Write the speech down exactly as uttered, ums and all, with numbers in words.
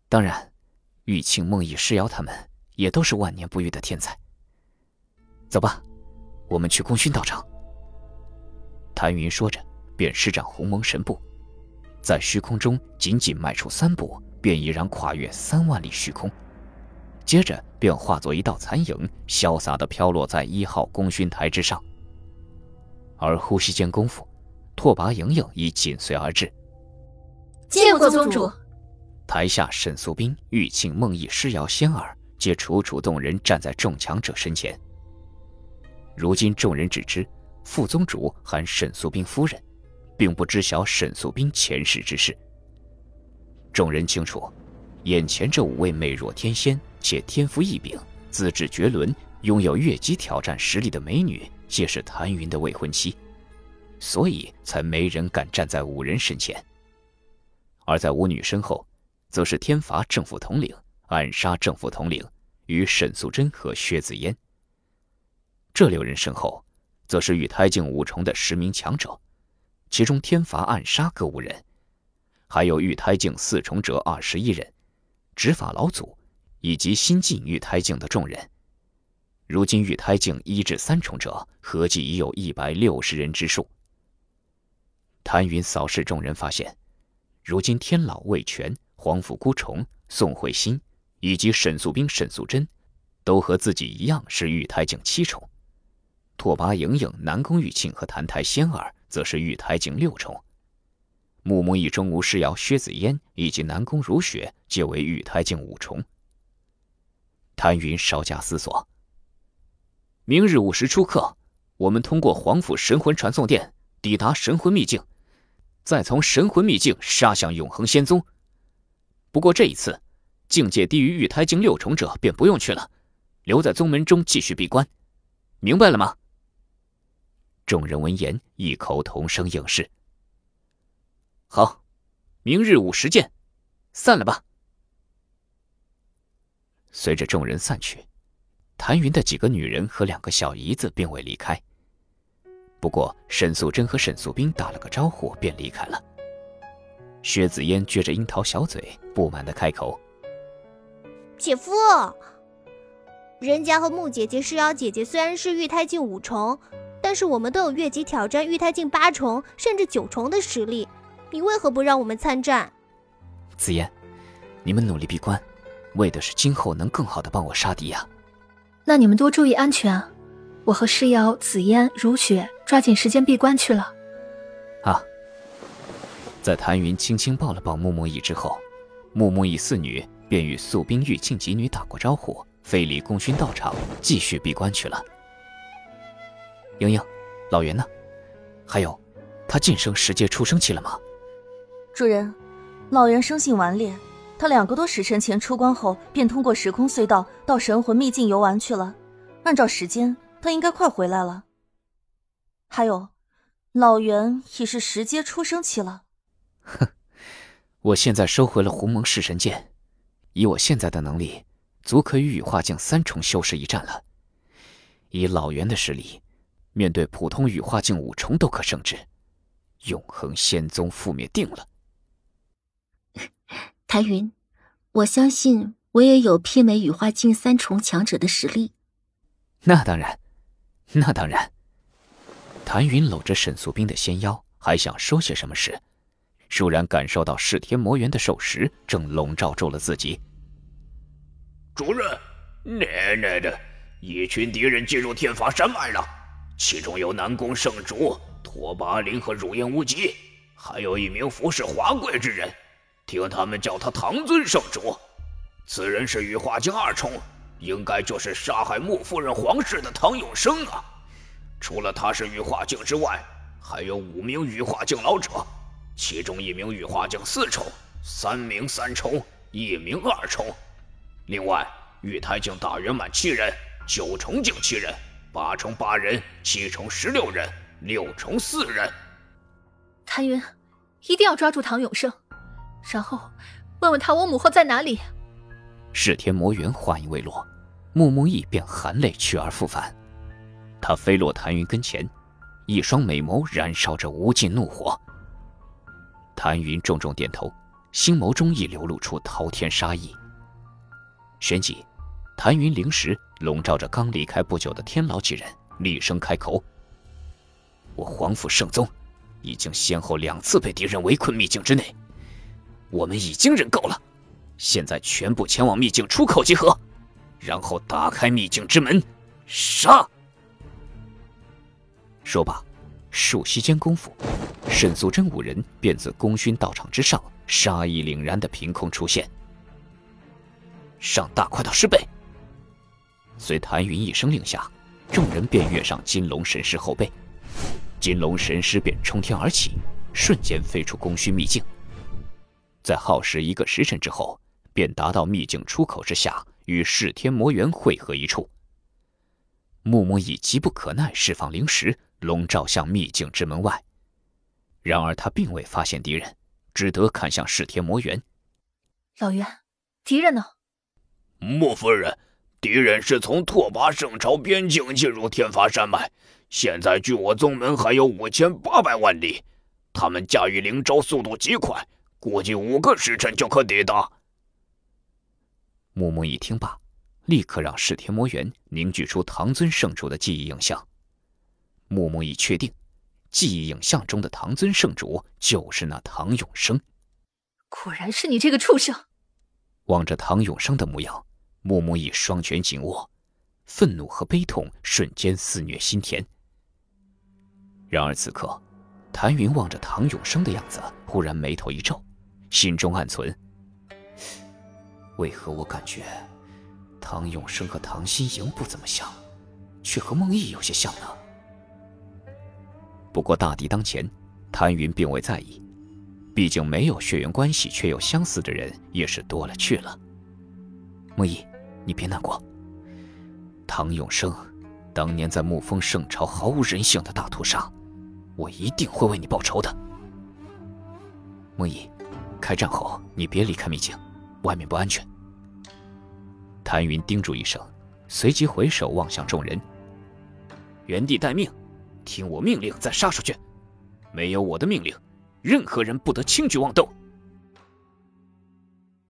当然，玉庆、梦忆、诗瑶他们也都是万年不遇的天才。走吧，我们去功勋道场。谭云说着，便施展鸿蒙神步，在虚空中仅仅迈出三步，便已然跨越三万里虚空，接着便化作一道残影，潇洒地飘落在一号功勋台之上。而呼吸间功夫，拓跋莹莹已紧随而至。 见过宗主。 台下沈素冰、玉庆、梦忆、诗瑶、仙儿皆楚楚动人站在众强者身前。如今众人只知副宗主喊沈素冰夫人，并不知晓沈素冰前世之事。众人清楚，眼前这五位美若天仙且天赋异禀、资质绝伦、拥有越级挑战实力的美女，皆是谭云的未婚妻，所以才没人敢站在五人身前。而在五女身后，则是天罚正副统领、暗杀正副统领与沈素贞和薛紫嫣。这六人身后，则是玉胎境五重的十名强者，其中天罚、暗杀各五人，还有玉胎境四重者二十一人，执法老祖以及新进玉胎境的众人。如今玉胎境一至三重者合计已有一百六十人之数。谭云扫视众人，发现如今天老、魏全、黄甫孤虫、宋慧欣以及沈素冰、沈素贞都和自己一样是玉胎境七重，拓跋莹莹、南宫玉庆和谭台仙儿则是玉胎境六重，木木一中、吴诗瑶、薛紫嫣以及南宫如雪皆为玉胎境五重。谭云稍加思索，明日午时出刻，我们通过皇府神魂传送殿抵达神魂秘境，再从神魂秘境杀向永恒仙宗。不过这一次，境界低于玉胎境六重者便不用去了，留在宗门中继续闭关，明白了吗？众人闻言，异口同声应是。好，明日午时见，散了吧。随着众人散去，谭云的几个女人和两个小姨子并未离开。不过沈素贞和沈素冰打了个招呼便离开了。薛紫嫣撅着樱桃小嘴，不满地开口： 姐夫，人家和穆姐姐、诗瑶姐姐虽然是玉胎境五重，但是我们都有越级挑战玉胎境八重甚至九重的实力，你为何不让我们参战？ 紫嫣，你们努力闭关，为的是今后能更好地帮我杀敌啊。 那你们多注意安全啊！我和诗瑶、紫嫣、如雪抓紧时间闭关去了。 啊！在谭云轻轻抱了抱木木易之后，木木易四女便与素冰、玉庆几女打过招呼，飞离功勋道场，继续闭关去了。莹莹，老袁呢？还有，他晋升十阶出生期了吗？ 主人，老袁生性顽劣，他两个多时辰前出关后，便通过时空隧道到神魂秘境游玩去了。按照时间，他应该快回来了。还有，老袁已是十阶出生期了。 哼，我现在收回了鸿蒙弑神剑，以我现在的能力，足可与羽化境三重修士一战了。以老袁的实力，面对普通羽化境五重都可胜之，永恒仙宗覆灭定了。 谭云，我相信我也有媲美羽化境三重强者的实力。 那当然，那当然。谭云搂着沈素冰的纤腰，还想说些什么时，倏然感受到噬天魔元的兽石正笼罩住了自己。 主人，奶奶的，一群敌人进入天罚山脉了，其中有南宫圣主、拓跋陵和乳燕无极，还有一名服饰华贵之人，听他们叫他唐尊圣主。此人是羽化境二重，应该就是杀害穆夫人皇室的唐永生啊。除了他是羽化境之外，还有五名羽化境老者，其中一名羽化境四重，三名三重，一名二重。另外，玉胎境大圆满七人，九重境七人，八重八人，七重十六人，六重四人。 谭云，一定要抓住唐永生，然后问问他我母后在哪里。 噬天魔元话音未落，木木易便含泪去而复返。他飞落谭云跟前，一双美眸燃烧着无尽怒火。谭云重重点头， 星眸中亦流露出滔天杀意。旋即，谭云灵石笼罩着刚离开不久的天牢几人，厉声开口：“我皇府圣宗已经先后两次被敌人围困秘境之内，我们已经忍够了，现在全部前往秘境出口集合，然后打开秘境之门，杀！”说罢，数息间功夫，沈素贞五人便自功勋道场之上杀意凛然的凭空出现。上大快到十倍！随谭云一声令下，众人便跃上金龙神狮后背，金龙神狮便冲天而起，瞬间飞出功勋秘境。在耗时一个时辰之后，便达到秘境出口之下，与噬天魔猿汇合一处。木木已急不可耐，释放灵石，笼罩向秘境之门外。然而他并未发现敌人，只得看向噬天魔猿。 老袁，敌人呢？ 莫夫人，敌人是从拓跋圣朝边境进入天罚山脉，现在距我宗门还有五千八百万里。他们驾驭灵招速度极快，估计五个时辰就可抵达。 木木一听罢，立刻让噬天魔猿凝聚出唐尊圣主的记忆影像。木木已确定，记忆影像中的唐尊圣主就是那唐永生。 果然是你这个畜生！ 望着唐永生的模样，木木已双拳紧握，愤怒和悲痛瞬间肆虐心田。然而此刻，谭云望着唐永生的样子，忽然眉头一皱，心中暗存：为何我感觉唐永生和唐心莹不怎么像，却和梦忆有些像呢？不过大敌当前，谭云并未在意，毕竟没有血缘关系却又相似的人也是多了去了。梦忆，你别难过，唐永生当年在沐风圣朝毫无人性的大屠杀，我一定会为你报仇的。梦忆，开战后你别离开秘境，外面不安全。谭云叮嘱一声，随即回首望向众人：原地待命，听我命令再杀出去，没有我的命令，任何人不得轻举妄动。